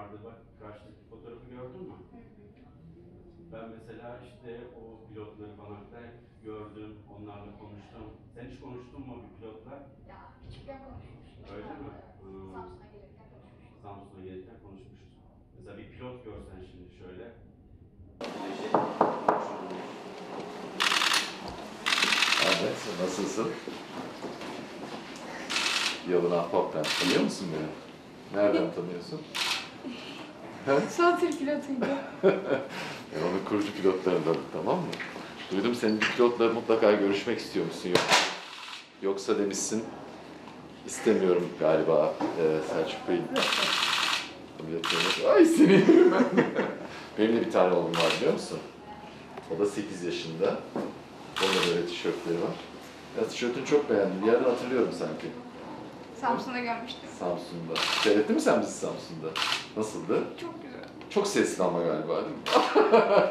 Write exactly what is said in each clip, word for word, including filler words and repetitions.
vardı, bak karşıdaki fotoğrafı gördün mü? Ben mesela işte o pilotları falan da gördüm, onlarla konuştum. Sen hiç konuştun mu bir pilotla? Ya küçükken konuşmuştuk. Öyle mi? Hmm. Samsun'a gelirken konuşmuştuk. Samsun'a gelirken konuşmuştuk. Mesela bir pilot görsen şimdi şöyle. Ahmet, nasılsın? Yalın Ahbap ben. Tanıyor musun beni? Nereden tanıyorsun? Satır pilotuydu. Ben onun kurucu pilotlarından, tamam mı? Duydum senin bir pilotla mutlaka görüşmek istiyor musun? Yok. Yoksa demişsin, istemiyorum galiba ee, Selçuk Bey'in. Ay seni yerim ben. Benim de bir tane oğlum var biliyor musun? O da sekiz yaşında. Onun da böyle tişörtleri var. Ya tişörtünü çok beğendim. Bir yerden hatırlıyorum sanki. Samsun'da görmüştüm. Samsun'da. Seyrettin mi sen bizi Samsun'da? Nasıldı? Çok güzel. Çok sesli ama galiba değil mi?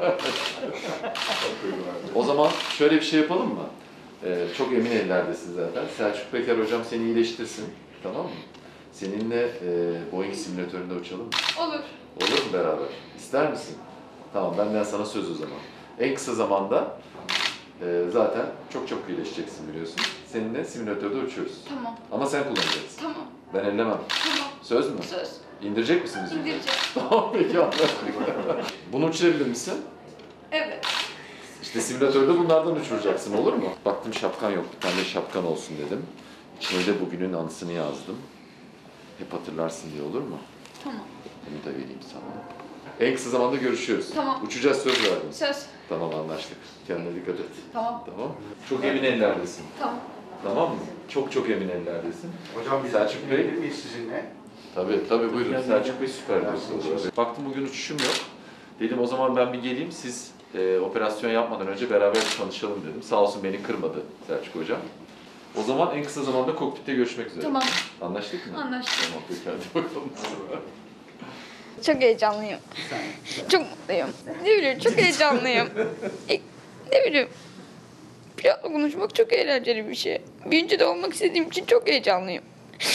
O zaman şöyle bir şey yapalım mı? Ee, çok emin ellerdesin zaten. Selçuk Peker hocam seni iyileştirsin. Tamam mı? Seninle e, Boeing simülatöründe uçalım mı? Olur. Olur mu beraber? İster misin? Tamam, benden sana söz o zaman. En kısa zamanda e, zaten çok çok iyileşeceksin biliyorsun. Seninle simülatörde uçuyoruz. Tamam. Ama sen kullanacaksın. Tamam. Ben ellemem. Tamam. Söz mü? Söz. İndirecek misin bizi? İndireceğim. Tamam peki anladık. Bunu uçurabilir misin? Evet. İşte simülatörde bunlardan uçuracaksın, olur mu? Baktım şapkan yok, bir tane şapkan olsun dedim. İçine de bugünün anısını yazdım. Hep hatırlarsın diye, olur mu? Tamam. Bunu da vereyim sana. En kısa zamanda görüşüyoruz. Tamam. Uçacağız, söz verdim. Söz. Tamam, anlaştık. Kendine dikkat et. Tamam. Tamam. Çok emin ellerdesin. Tamam. Tamam mı? Çok çok emin ellerdesin. Hocam biz Selçuk Bey. bilir miyiz sizinle? Tabii tabii buyurun. Selçuk Bey süper diyorsunuz. Baktım bugün uçuşum yok. Dedim o zaman ben bir geleyim, siz e, operasyon yapmadan önce beraber tanışalım dedim. Sağ olsun beni kırmadı Selçuk Hocam. O zaman en kısa zamanda kokpitte görüşmek üzere. Tamam. Anlaştık mı? Anlaştık. Tamam peki hadi bakalım. Çok heyecanlıyım. Çok mutluyum. Ne bileyim çok heyecanlıyım. E, ne bileyim. Pilotla konuşmak çok eğlenceli bir şey. Birinci de olmak istediğim için çok heyecanlıyım.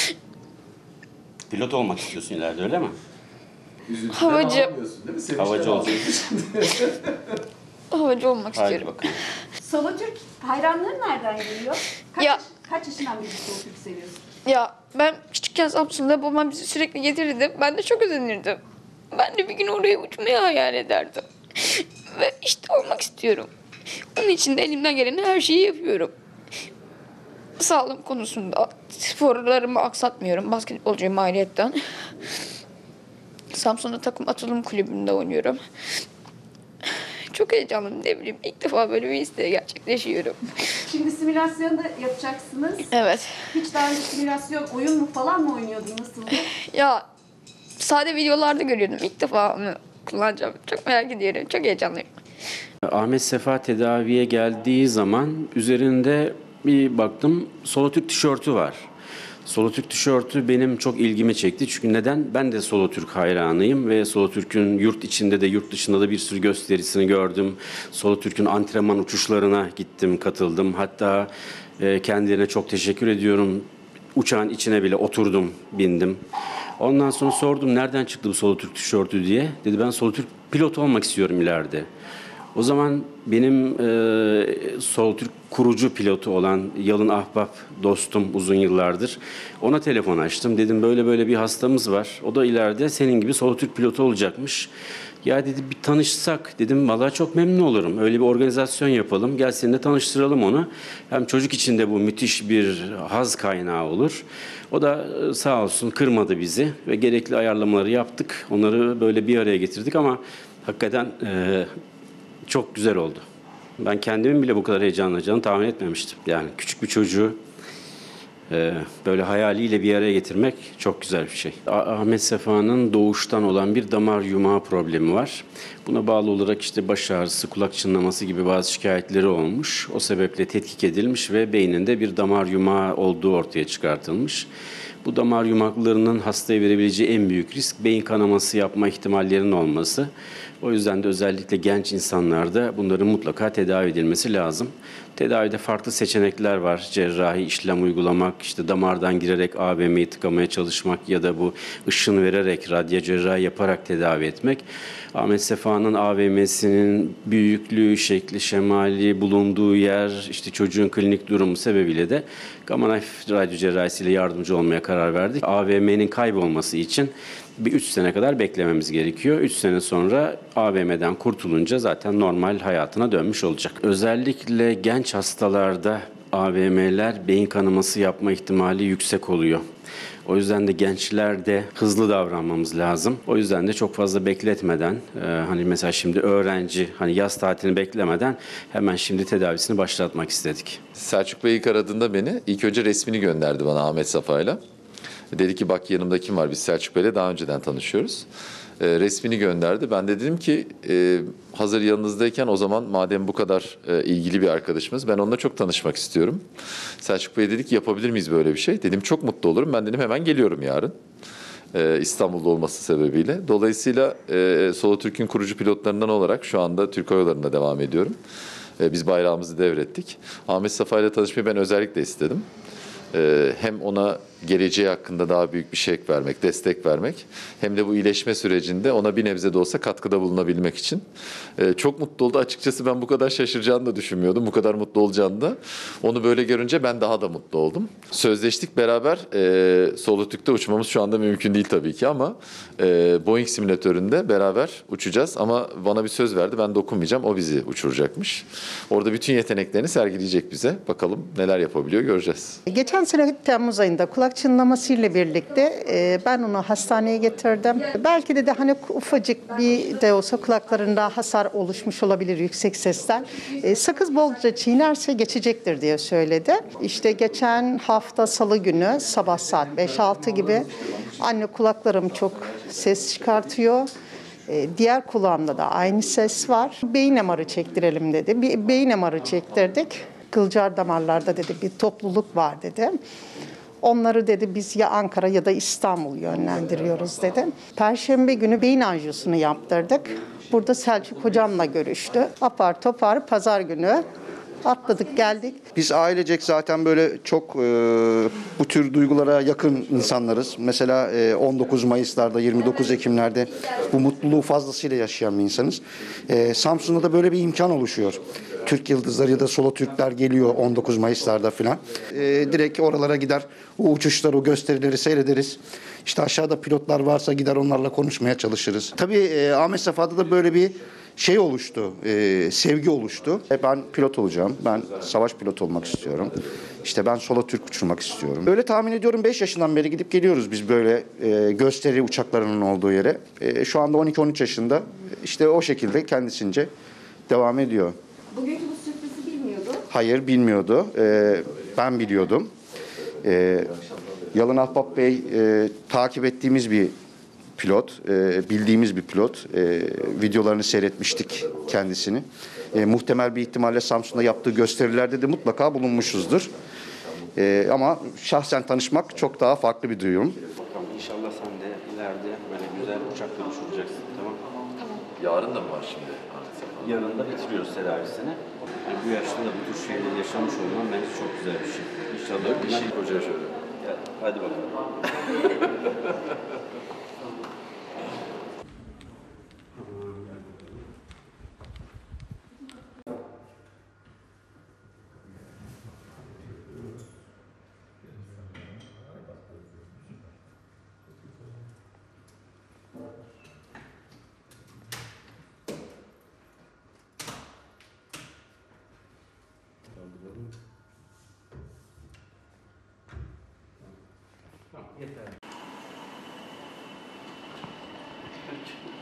Pilot olmak istiyorsun ileride, öyle mi? Havacı. Ağlamıyorsun değil mi? Sevinçten Havacı ağlıyorsun. Havacı olmak Haydi istiyorum. bakalım. Solo Türk hayranları nereden geliyor? Kaç, Ya- yaş- kaç yaşından beri Solo Türk seviyorsun? Ya ben küçükken Samsun'da babam bizi sürekli getirirdi. Ben de çok özenirdim. Ben de bir gün oraya uçmayı hayal ederdim. Ve işte olmak istiyorum. Onun için de elimden gelen her şeyi yapıyorum. Sağlığım konusunda sporlarımı aksatmıyorum. Basketbolcuyum ayrıyetten. Samsun'da takım atılım kulübünde oynuyorum. Çok heyecanlıyım, ne bileyim. İlk defa böyle bir isteği gerçekleşiyorum. Şimdi simülasyonda yapacaksınız. Evet. Hiç daha önce simülasyon oyun mu falan mı oynuyordun? Nasıldı? Ya sade videolarda görüyordum. İlk defa onu kullanacağım. Çok merak ediyorum. Çok heyecanlıyım. Ahmet Sefa tedaviye geldiği zaman üzerinde bir baktım Solotürk tişörtü var. Solotürk tişörtü benim çok ilgimi çekti. Çünkü neden? Ben de Solotürk hayranıyım ve Solotürk'ün yurt içinde de yurt dışında da bir sürü gösterisini gördüm. Solotürk'ün antrenman uçuşlarına gittim, katıldım. Hatta e, kendilerine çok teşekkür ediyorum. Uçağın içine bile oturdum, bindim. Ondan sonra sordum nereden çıktı bu Solotürk tişörtü diye. Dedi ben Solotürk pilot olmak istiyorum ileride. O zaman benim e, Solotürk kurucu pilotu olan Yalın Ahbap dostum uzun yıllardır. Ona telefon açtım. Dedim böyle böyle bir hastamız var. O da ileride senin gibi Solotürk pilotu olacakmış. Ya dedi bir tanışsak dedim vallahi çok memnun olurum. Öyle bir organizasyon yapalım. Gel seninle tanıştıralım onu. Hem çocuk için de bu müthiş bir haz kaynağı olur. O da e, sağ olsun kırmadı bizi ve gerekli ayarlamaları yaptık. Onları böyle bir araya getirdik ama hakikaten e, çok güzel oldu. Ben kendimin bile bu kadar heyecanlanacağını tahmin etmemiştim. Yani küçük bir çocuğu e, böyle hayaliyle bir araya getirmek çok güzel bir şey. Ahmet Sefa'nın doğuştan olan bir damar yumağı problemi var. Buna bağlı olarak işte baş ağrısı, kulak çınlaması gibi bazı şikayetleri olmuş. O sebeple tetkik edilmiş ve beyninde bir damar yumağı olduğu ortaya çıkartılmış. Bu damar yumaklarının hastaya verebileceği en büyük risk beyin kanaması yapma ihtimallerinin olması. O yüzden de özellikle genç insanlarda bunların mutlaka tedavi edilmesi lazım. Tedavide farklı seçenekler var. Cerrahi işlem uygulamak, işte damardan girerek A V M'yi tıkamaya çalışmak ya da bu ışın vererek, radyo cerrahi yaparak tedavi etmek. Ahmet Sefa'nın A V M'sinin büyüklüğü, şekli, şemali, bulunduğu yer, işte çocuğun klinik durumu sebebiyle de Gamma Knife radyo cerrahisiyle yardımcı olmaya karar verdik. A V M'nin kaybolması için bir üç sene kadar beklememiz gerekiyor. üç sene sonra A V M'den kurtulunca zaten normal hayatına dönmüş olacak. Özellikle genç hastalarda A V M'ler beyin kanaması yapma ihtimali yüksek oluyor. O yüzden de gençlerde hızlı davranmamız lazım. O yüzden de çok fazla bekletmeden, e, hani mesela şimdi öğrenci, hani yaz tatilini beklemeden hemen şimdi tedavisini başlatmak istedik. Selçuk Bey ilk aradığında beni ilk önce resmini gönderdi bana Ahmet Safa'yla. Dedi ki bak yanımda kim var, biz Selçuk Bey'le daha önceden tanışıyoruz. E, resmini gönderdi. Ben de dedim ki e, hazır yanınızdayken o zaman madem bu kadar e, ilgili bir arkadaşımız, ben onunla çok tanışmak istiyorum. Selçuk Bey dedi ki yapabilir miyiz böyle bir şey? Dedim çok mutlu olurum. Ben dedim hemen geliyorum yarın. E, İstanbul'da olması sebebiyle. Dolayısıyla e, Solotürk'ün kurucu pilotlarından olarak şu anda Türk Hava Yolları'nda devam ediyorum. E, biz bayrağımızı devrettik. Ahmet Safa ile tanışmayı ben özellikle istedim. E, hem ona geleceği hakkında daha büyük bir şevk vermek, destek vermek, hem de bu iyileşme sürecinde ona bir nebze de olsa katkıda bulunabilmek için. Ee, çok mutlu oldu. Açıkçası ben bu kadar şaşıracağını da düşünmüyordum. Bu kadar mutlu olacağını da. Onu böyle görünce ben daha da mutlu oldum. Sözleştik beraber. E, Solotürk'te uçmamız şu anda mümkün değil tabii ki ama e, Boeing simülatöründe beraber uçacağız. Ama bana bir söz verdi. Ben dokunmayacağım. O bizi uçuracakmış. Orada bütün yeteneklerini sergileyecek bize. Bakalım neler yapabiliyor göreceğiz. Geçen sene Temmuz ayında kulak çınlamasıyla birlikte e, ben onu hastaneye getirdim. Belki de, de hani ufacık bir de olsa kulaklarında hasar oluşmuş olabilir yüksek sesten. E, sakız bolca çiğnerse geçecektir diye söyledi. İşte geçen hafta salı günü sabah saat beş altı gibi anne kulaklarım çok ses çıkartıyor. E, diğer kulağımda da aynı ses var. Beyin M R'ı çektirelim dedi. Bir beyin M R'ı çektirdik. Kılcal damarlarda dedi bir topluluk var dedi. Onları dedi biz ya Ankara ya da İstanbul yönlendiriyoruz dedi. Perşembe günü beyin anjiyosunu yaptırdık. Burada Selçuk hocamla görüştü. Apar topar pazar günü atladık geldik. Biz ailecek zaten böyle çok e, bu tür duygulara yakın insanlarız. Mesela e, on dokuz Mayıs'larda, yirmi dokuz Ekim'lerde bu mutluluğu fazlasıyla yaşayan bir insanız. E, Samsun'da da böyle bir imkan oluşuyor. Türk Yıldızları ya da Solotürkler geliyor on dokuz Mayıs'larda filan. E, direkt oralara gider, o uçuşları, o gösterileri seyrederiz. İşte aşağıda pilotlar varsa gider onlarla konuşmaya çalışırız. Tabii e, Ahmet Safa'da da böyle bir şey oluştu, e, sevgi oluştu. E, ben pilot olacağım, ben savaş pilotu olmak istiyorum. İşte ben Solotürk uçurmak istiyorum. Öyle tahmin ediyorum beş yaşından beri gidip geliyoruz biz böyle e, gösteri uçaklarının olduğu yere. E, şu anda on iki on üç yaşında işte o şekilde kendisince devam ediyor. Bugünkü bu sürprizi bilmiyordu. Hayır bilmiyordu, e, ben biliyordum. E, Yalın Ahbap Bey e, takip ettiğimiz bir pilot, e, bildiğimiz bir pilot. E, videolarını seyretmiştik kendisini. E, muhtemel bir ihtimalle Samsun'da yaptığı gösterilerde de mutlaka bulunmuşuzdur. E, ama şahsen tanışmak çok daha farklı bir duyum. İnşallah sen de ileride böyle güzel uçaklar uçuracaksın, tamam mı? Yarın da mı var şimdi? Yarın da bitiriyoruz tedavisini. Yani bu yaşta da bu tür şeyleri yaşamış olman bence çok güzel bir şey. İnşallah Bir şey hoca şöyle. Gel, hadi bakalım. Tamam, yeter.